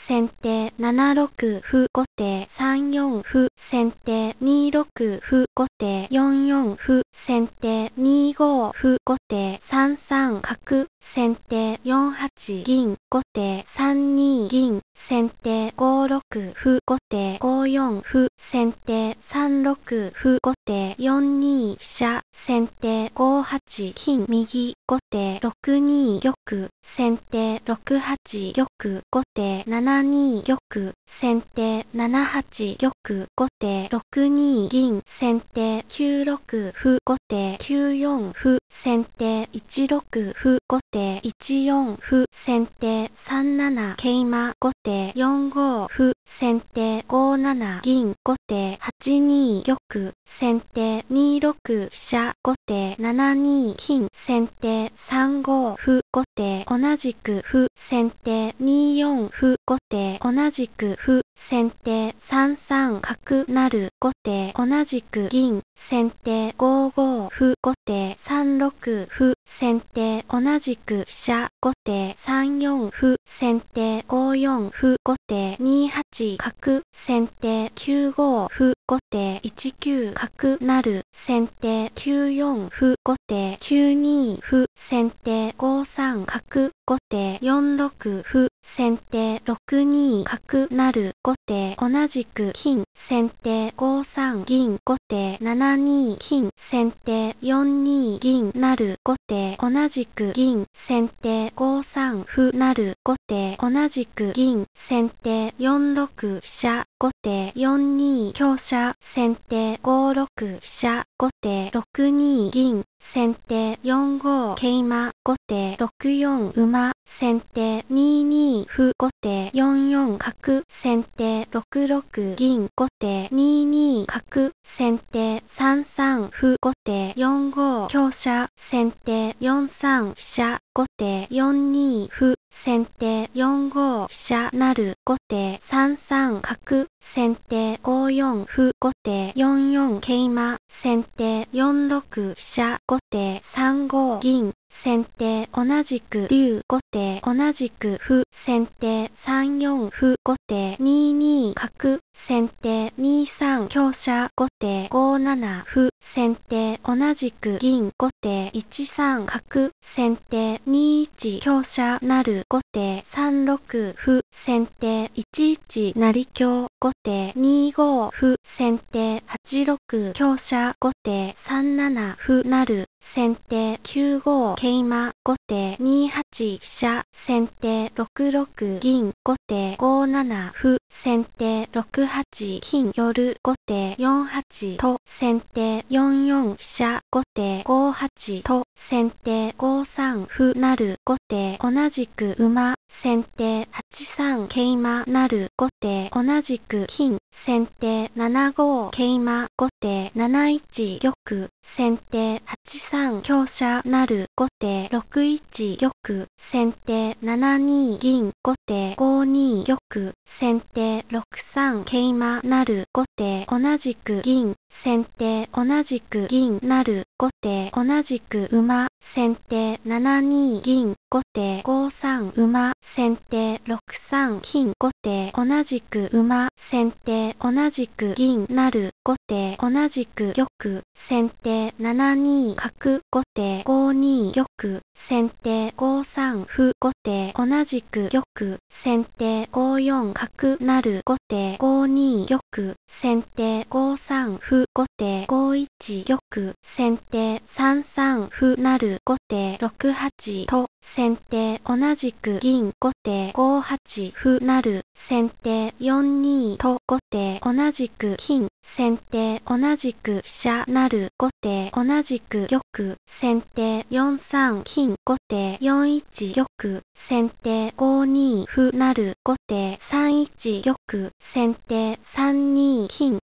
先手7六歩後手3四歩先手2六歩後手4四歩先手2五歩後手3三角先手4八銀後手3二銀先手5六歩後手5四歩先手3六歩後手4二飛車先手5八金右後手6二玉先手6八玉後手7二玉先手7八玉後手6二銀先手9六歩後手9四歩先手1六歩後手1四歩先手3七桂馬後手4五歩先手5七銀後手8二玉先手2六飛車後手7二金先手3五歩後手同じく歩先手2四歩後手同じく歩先手3三角成後手同じく銀先手5五歩後手3六歩先手同じく飛車後手3四歩先手5四歩後手2八角先手9五歩後手1九角成先手9四歩後手9二歩先手5三角後手4六歩先手6二角成後手同じく金先手5三銀後手7二金先手4二銀成後手同じく銀先手5三歩成後手同じく銀先手4六飛車後手4二香車先手5六飛車後手6二銀先手4五桂馬後手6四馬先手2二歩後手4四角先手6六銀後手2二角先手3三歩後手4五香車先手4三飛車後手4二歩先手4五飛車成後手3三角先手5四歩後手4四桂馬先手4六飛車後手3五銀先手同じく竜後手同じく歩先手3四歩後手2二角先手2三香車後手5七歩先手同じく銀後手1三角先手2一香車成後手3六歩先手1一成香後手2五歩先手8六香車後手3七歩成先手9五桂馬後手2八飛車先手6六銀後手5七歩先手6八金寄後手4八と先手4四飛車後手5八と先手5三歩成後手同じく馬先手8三桂馬成後手同じく金先手7五桂馬後手7一玉先手8三香車成後手6一玉先手7二銀後手5二玉先手6三桂馬成後手同じく銀先手同じく銀成後手同じく馬先手7二銀後手5三馬先手6三金後手同じく馬先手同じく銀成後手同じく玉先手7二角後手5二玉先手5三歩後手同じく玉先手5四角成後手5二玉先手5三歩後手5一玉先手3三歩成後手6八と先手同じく銀後手5八歩成先手4二と後手同じく金先手同じく飛車成後手同じく玉先手4三金後手4一玉先手5二歩成後手3一玉先手3二金